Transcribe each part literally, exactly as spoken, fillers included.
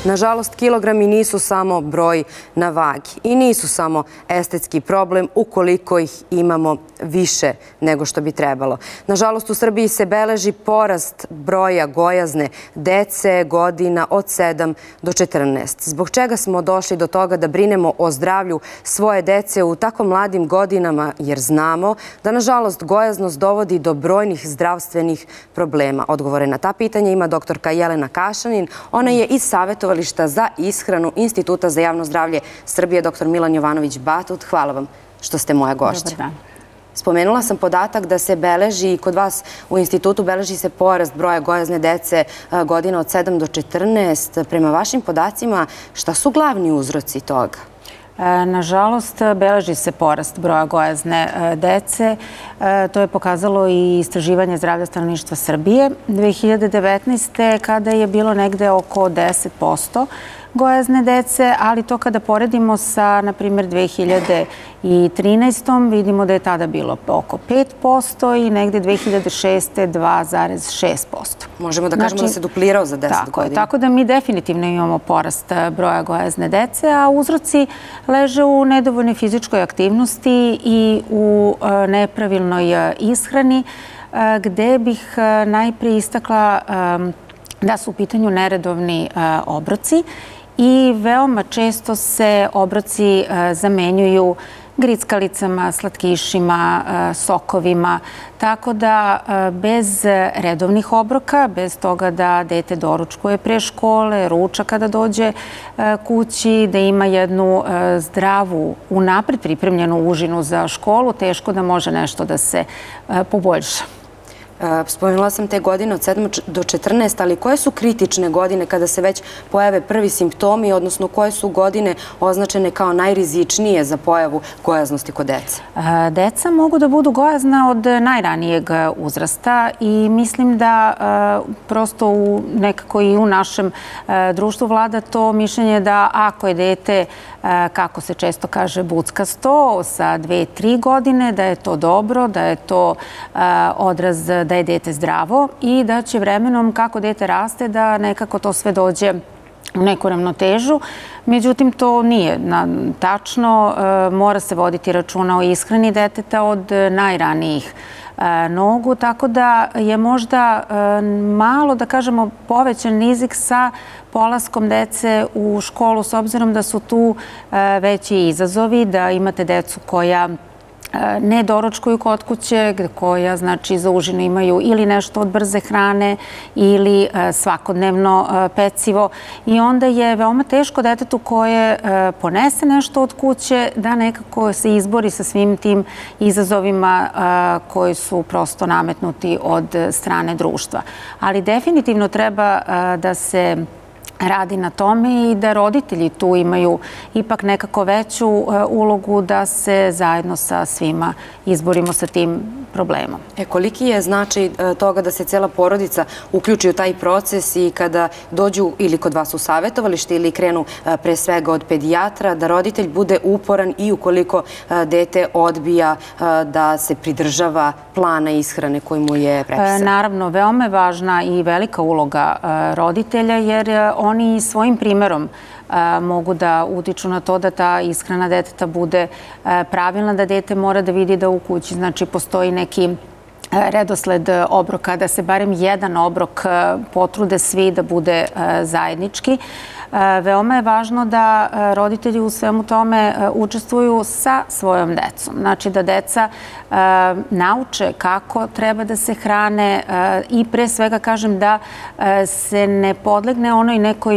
Nažalost, kilogrami nisu samo broj na vagi i nisu samo estetski problem ukoliko ih imamo više nego što bi trebalo. Nažalost, u Srbiji se beleži porast broja gojazne dece godina od sedam do četrnaest. Zbog čega smo došli do toga da brinemo o zdravlju svoje dece u tako mladim godinama, jer znamo da, nažalost, gojaznost dovodi do brojnih zdravstvenih problema. Odgovore na ta pitanja ima doktorka Jelena Kašanin. Ona je iz Savjetovališta za ishranu Instituta za javno zdravlje Srbije, doktor Milan Jovanović-Batut. Hvala vam što ste moja gošća. Dobar dan. Spomenula sam podatak da se beleži, kod vas u institutu beleži se porast broja gojazne dece godina od sedam do četrnaest. Prema vašim podacima, šta su glavni uzroci toga? Nažalost, beleži se porast broja gojazne dece. To je pokazalo i istraživanje zdravlja stanovništva Srbije. dve hiljade devetnaeste. kada je bilo negde oko deset posto gojazne dece, ali to kada poredimo sa, na primjer, dve hiljade trinaestom. vidimo da je tada bilo oko pet posto i negde dve hiljade šeste. dva zarez šest posto. Možemo da kažemo da se duplirao za deset godina. Tako da mi definitivno imamo porast broja gojazne dece, a uzroci leže u nedovoljnoj fizičkoj aktivnosti i u nepravilnoj ishrani, gde bih najprije istakla da su u pitanju neredovni obroci i veoma često se obroci zamenjuju grickalicama, slatkišima, sokovima, tako da bez redovnih obroka, bez toga da dete doručkuje pre škole, ruča kada dođe kući, da ima jednu zdravu, unapred pripremljenu užinu za školu, teško da može nešto da se poboljša. Spomenula sam te godine od sedam do četrnaest, ali koje su kritične godine kada se već pojave prvi simptomi, odnosno koje su godine označene kao najrizičnije za pojavu gojaznosti kod dece? Deca mogu da budu gojazna od najranijeg uzrasta i mislim da prosto nekako i u našem društvu vlada to mišljenje da ako je dete, kako se često kaže, buckasto sa dve, tri godine, da je to dobro, da je to odraz da je dete zdravo i da će vremenom, kako dete raste, da nekako to sve dođe u neku ravnotežu. Međutim, to nije tačno. Mora se voditi računa o ishrani deteta od najranijih nogu, tako da je možda malo, da kažemo, povećan rizik sa polaskom dece u školu, s obzirom da su tu veći izazovi, da imate decu koja ne doručkuju kod kuće, koja, znači, za užinu imaju ili nešto od brze hrane ili svakodnevno pecivo. I onda je veoma teško detetu koje ponese nešto od kuće da nekako se izbori sa svim tim izazovima koji su prosto nametnuti od strane društva. Ali definitivno treba da se radi na tome i da roditelji tu imaju ipak nekako veću ulogu da se zajedno sa svima izborimo sa tim problemom. E, koliki je značaj toga da se cela porodica uključi u taj proces i kada dođu ili kod vas u savjetovalište ili krenu pre svega od pedijatra, da roditelj bude uporan i ukoliko dete odbija da se pridržava plana ishrane koji mu je prepisan? Naravno, veoma je važna i velika uloga roditelja, jer oni svojim primerom mogu da utiču na to da ta ishrana deteta bude pravilna, da dete mora da vidi da u kući, znači, postoji neki redosled obroka, da se barem jedan obrok potrude svi da bude zajednički. Veoma je važno da roditelji u svemu tome učestvuju sa svojom decom. Znači da deca nauče kako treba da se hrane i pre svega, kažem, da se ne podlegne onoj nekoj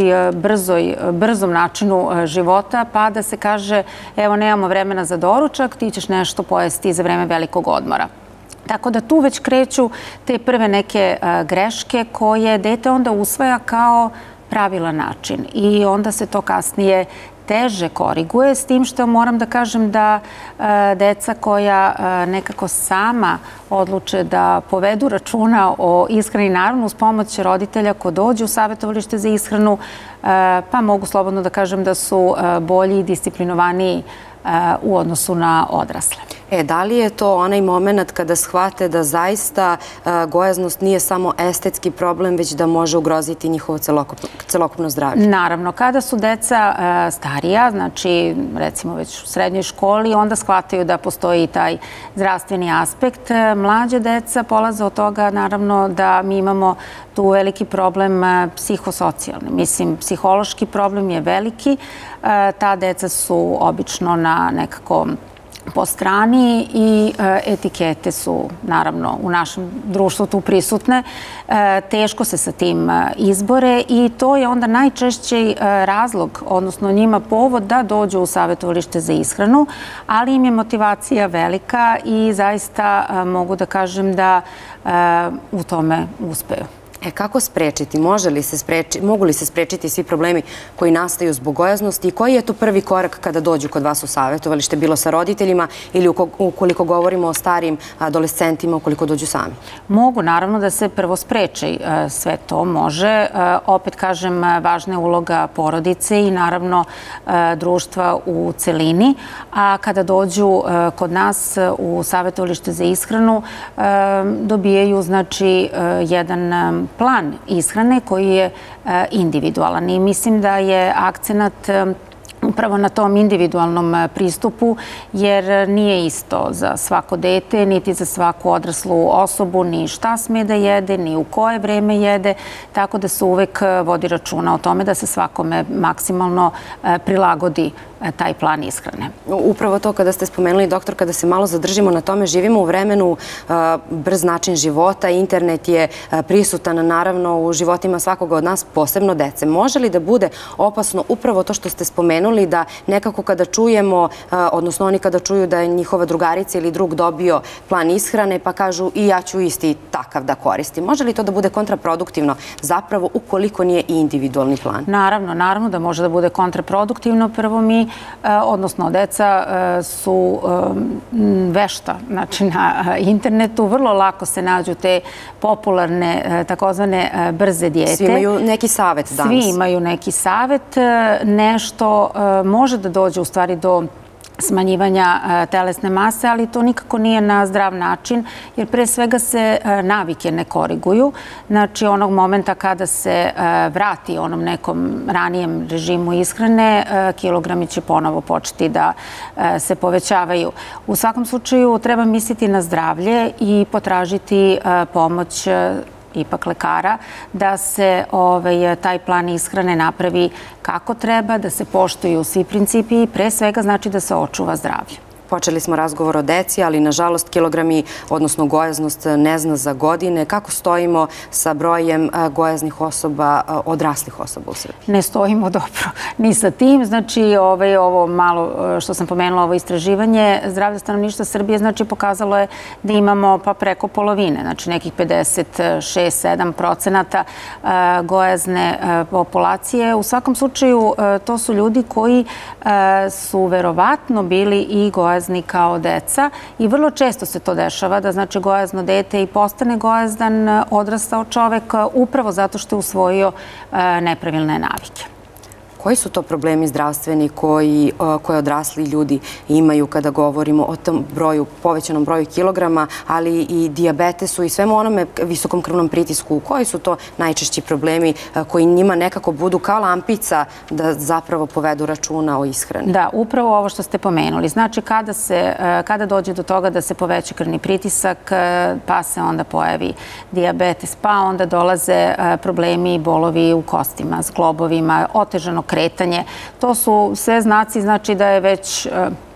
brzom načinu života, pa da se kaže, evo, nemamo vremena za doručak, ti ćeš nešto pojesti za vreme velikog odmora. Tako da tu već kreću te prve neke greške koje dete onda usvaja kao pravilan način i onda se to kasnije teže koriguje, s tim što moram da kažem da deca koja nekako sama odluče da povedu računa o ishrani, naravno uz pomoć roditelja ko dođe u savjetovalište za ishranu, pa mogu slobodno da kažem da su bolji i disciplinovaniji u odnosu na odrasle. E, da li je to onaj moment kada shvate da zaista gojaznost nije samo estetski problem, već da može ugroziti njihovo celokupno zdravlje? Naravno, kada su deca starija, znači recimo već u srednjoj školi, onda shvataju da postoji i taj zdravstveni aspekt. Mlađe deca polaze od toga, naravno, da mi imamo tu veliki problem psihosocijalni. Mislim, psihološki problem je veliki. Ta deca su obično na nekako po strani i etikete su, naravno, u našem društvu tu prisutne. Teško se sa tim izbore i to je onda najčešći razlog, odnosno njima povod da dođu u savjetovalište za ishranu, ali im je motivacija velika i zaista mogu da kažem da u tome uspeju. E, kako sprečiti? Može li se sprečiti, mogu li se sprečiti svi problemi koji nastaju zbog gojaznosti i koji je to prvi korak kada dođu kod vas u savjetovalište, bilo sa roditeljima ili ukoliko govorimo o starijim adolescentima, ukoliko dođu sami? Mogu, naravno, da se prvo spreči. Sve to može. Opet kažem, važna je uloga porodice i naravno društva u celini. A kada dođu kod nas u savjetovalište za ishranu, dobijaju, znači, jedan plan ishrane koji je individualan i mislim da je akcenat upravo na tom individualnom pristupu, jer nije isto za svako dete, niti za svaku odraslu osobu, ni šta sme da jede, ni u koje vreme jede, tako da se uvek vodi računa o tome da se svakome maksimalno prilagodi taj plan ishrane. Upravo to kada ste spomenuli, doktor, kada se malo zadržimo na tome, živimo u vremenu brz način života, internet je prisutan naravno u životima svakoga od nas, posebno dece. Može li da bude opasno upravo to što ste spomenuli, da nekako kada čujemo, odnosno oni kada čuju da je njihova drugarica ili drug dobio plan ishrane, pa kažu i ja ću isti takav da koristim. Može li to da bude kontraproduktivno zapravo ukoliko nije i individualni plan? Naravno, naravno da može da bude kontraproduktivno. Prvo mi, odnosno deca su vešta, znači na internetu vrlo lako se nađu te popularne takozvane brze dijete. Svi imaju neki savet danas. Svi imaju neki savet, nešto može da dođe u stvari do smanjivanja telesne mase, ali to nikako nije na zdrav način, jer pre svega se navike ne koriguju. Znači, onog momenta kada se vrati onom nekom ranijem režimu ishrane, kilogrami će ponovo početi da se povećavaju. U svakom slučaju treba misliti na zdravlje i potražiti pomoć ipak lekara, da se taj plan ishrane napravi kako treba, da se poštuju svi principi i pre svega znači da se očuva zdravlje. Počeli smo razgovor o deci, ali nažalost kilogrami, odnosno gojaznost ne zna za godine. Kako stojimo sa brojem gojaznih osoba, odraslih osoba u Srbiji? Ne stojimo dobro ni sa tim. Znači, ovo malo što sam pomenula, ovo istraživanje zdravlja stanovništva Srbije, znači pokazalo je da imamo pa preko polovine, znači nekih pedeset šest sedam procenata gojazne populacije. U svakom slučaju, to su ljudi koji su verovatno bili i gojazni kao deca i vrlo često se to dešava da znači gojazno dete i postane gojazdan odrastao čovek upravo zato što je usvojio nepravilne navike. Koji su to problemi zdravstveni koje odrasli ljudi imaju kada govorimo o tom broju, povećanom broju kilograma, ali i dijabetesu i svemu onome visokom krvnom pritisku? Koji su to najčešći problemi koji njima nekako budu kao lampica da zapravo povedu računa o ishrani? Da, upravo ovo što ste pomenuli. Znači, kada dođe do toga da se poveća krvni pritisak, pa se onda pojavi dijabetes, pa onda dolaze problemi i bolovi u kostima, zglobovima, otežano kretanje. To su sve znaci, znači da je već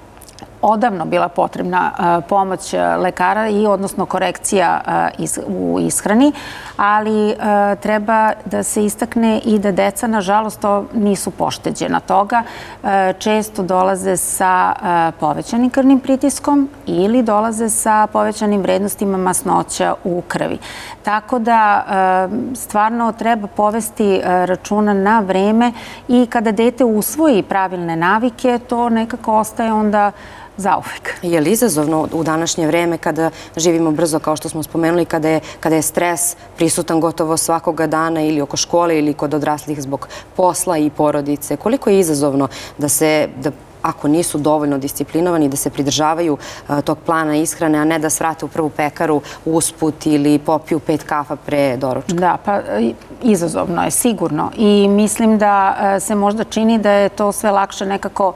odavno bila potrebna pomoć lekara i odnosno korekcija u ishrani, ali treba da se istakne i da deca, nažalost, nisu pošteđena toga. Često dolaze sa povećanim krvnim pritiskom ili dolaze sa povećanim vrednostima masnoća u krvi. Tako da stvarno treba povesti računa na vreme i kada dete usvoji pravilne navike, to nekako ostaje onda zauvek. Je li izazovno u današnje vreme kada živimo brzo, kao što smo spomenuli, kada je stres prisutan gotovo svakoga dana ili oko škole ili kod odraslih zbog posla i porodice? Koliko je izazovno da se ako nisu dovoljno disciplinovani, da se pridržavaju tog plana ishrane, a ne da svrate u prvu pekaru usput ili popiju pet kafa pre doručka? Da, pa izazovno je, sigurno. I mislim da se možda čini da je to sve lakše nekako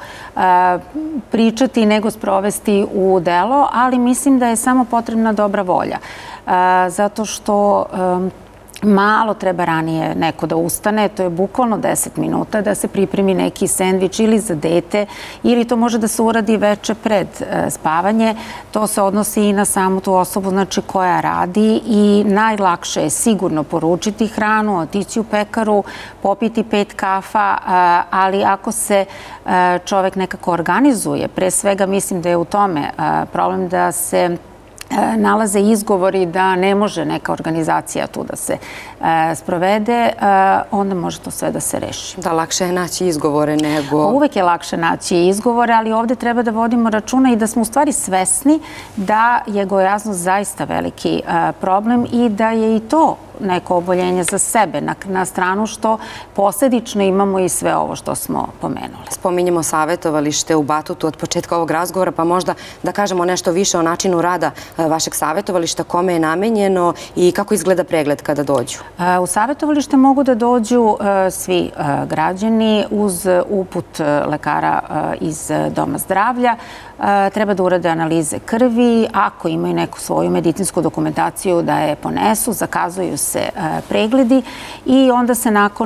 pričati nego sprovesti u delo, ali mislim da je samo potrebna dobra volja. Zato što malo treba ranije neko da ustane, to je bukvalno deset minuta, da se pripremi neki sendvič ili za dete, ili to može da se uradi veče pred spavanje. To se odnosi i na samu tu osobu, znači, koja radi, i najlakše je sigurno poručiti hranu, otići u pekaru, popiti pet kafa, ali ako se čovek nekako organizuje, pre svega mislim da je u tome problem, da se nalaze izgovori da ne može neka organizacija tu da se sprovede, onda može to sve da se reši. Da, lakše je naći izgovore nego... Uvek je lakše naći izgovore, ali ovde treba da vodimo računa i da smo u stvari svesni da je gojaznost zaista veliki problem i da je i to neko oboljenje za sebe, na stranu što posledično imamo i sve ovo što smo pomenuli. Spominjemo savjetovalište u Batutu od početka ovog razgovora, pa možda da kažemo nešto više o načinu rada vašeg savjetovališta, kome je namenjeno i kako izgleda pregled kada dođu? U savjetovalište mogu da dođu svi građani uz uput lekara iz Doma zdravlja. Treba da urade analize krvi, ako imaju neku svoju medicinsku dokumentaciju da je ponesu, zakazuju se pregledi i onda se nakon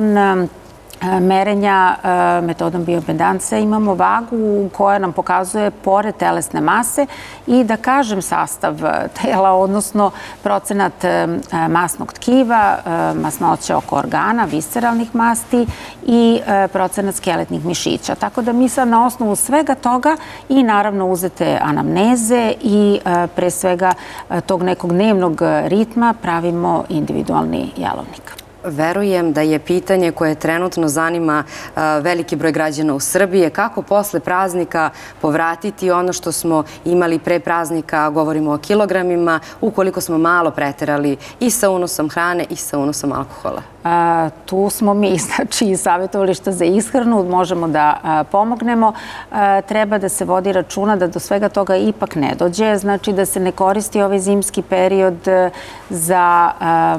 merenja metodom bioimpedansa imamo vagu koja nam pokazuje pored telesne mase i, da kažem, sastav tela, odnosno procenat masnog tkiva, masnoća oko organa, visceralnih masti i procenat skeletnih mišića. Tako da mi sad na osnovu svega toga i naravno uzete anamneze i pre svega tog nekog dnevnog ritma pravimo individualni jelovnik. Verujem da je pitanje koje trenutno zanima veliki broj građana u Srbiji kako posle praznika povratiti ono što smo imali pre praznika, govorimo o kilogramima, ukoliko smo malo preterali i sa unosom hrane i sa unosom alkohola. Tu smo mi, znači, iz savjetovališta za ishranu, možemo da pomognemo. Treba da se vodi računa da do svega toga ipak ne dođe, znači da se ne koristi ovaj zimski period za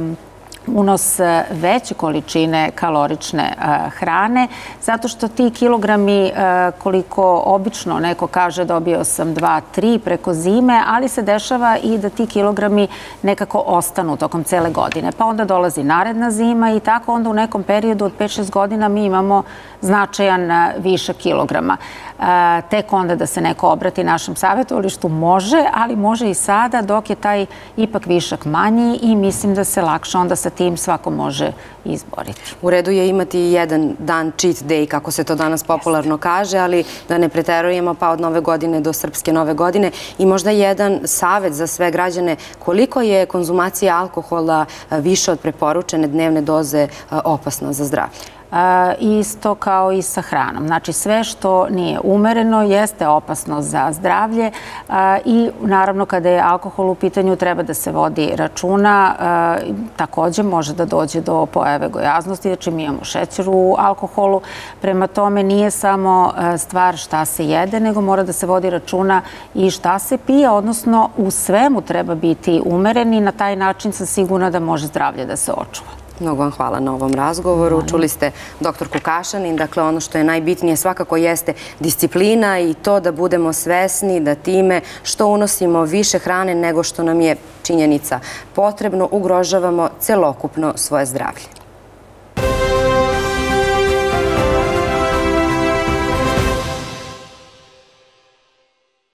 unos veće količine kalorične hrane, zato što ti kilogrami, koliko obično neko kaže dobio sam dva, tri preko zime, ali se dešava i da ti kilogrami nekako ostanu tokom cele godine. Pa onda dolazi naredna zima i tako onda u nekom periodu od pet šest godina mi imamo značajan višak kilograma. Tek onda da se neko obrati našem savjetovalištu može, ali može i sada dok je taj ipak višak manji i mislim da se lakše onda sa tim svako može izboriti. U redu je imati jedan dan cheat day, kako se to danas popularno kaže, ali da ne preterujemo, pa od nove godine do srpske nove godine. I možda jedan savjet za sve građane, koliko je konzumacija alkohola više od preporučene dnevne doze opasna za zdravlje? Isto kao i sa hranom. Znači, sve što nije umereno jeste opasno za zdravlje i naravno kada je alkohol u pitanju treba da se vodi računa. Također može da dođe do pojave gojaznosti, znači mi imamo šećer u alkoholu. Prema tome nije samo stvar šta se jede, nego mora da se vodi računa i šta se pije, odnosno u svemu treba biti umeren i na taj način sam sigurna da može zdravlje da se očuva. Mnogo vam hvala na ovom razgovoru. Čuli ste doktorku Kašanin. Dakle, ono što je najbitnije svakako jeste disciplina i to da budemo svesni da time što unosimo više hrane nego što nam je činjenica potrebno, ugrožavamo celokupno svoje zdravlje.